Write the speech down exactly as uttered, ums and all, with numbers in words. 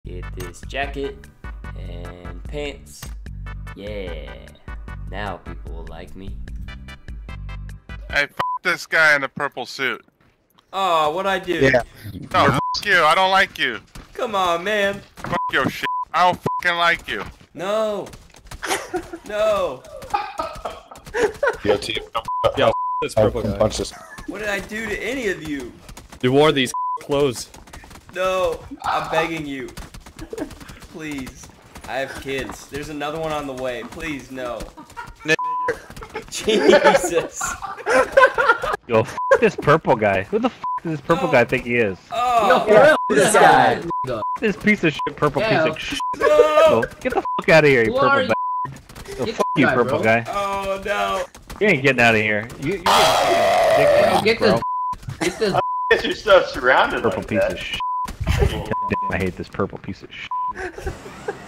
Get this jacket and pants. Yeah. Now people will like me. Hey, f this guy in the purple suit. Oh, what'd I do? Yeah. No, f you. I don't like you. Come on, man. Fuck your shit. I don't fucking like you. No. No. Yo, T. Yo, this purple guy. Punch this. What did I do to any of you? You wore these clothes. No. I'm begging you. Please. I have kids. There's another one on the way. Please, no. Jesus. Yo, f this purple guy. Who the f does this purple No. guy think he is? Oh. No, for real, this this guy. guy. This piece of shit, purple Yeah. piece of shit. No. Yo, get the fuck out of here, you Who are purple you? bastard. Yo, Get fuck the you, guy, purple bro. guy. Oh, no. You ain't getting out of here. You, you're getting dick Yo, down, get bro. this. Get this. Guess you're so surrounded Purple like piece that. of shit. God damn, I hate this purple piece of shit.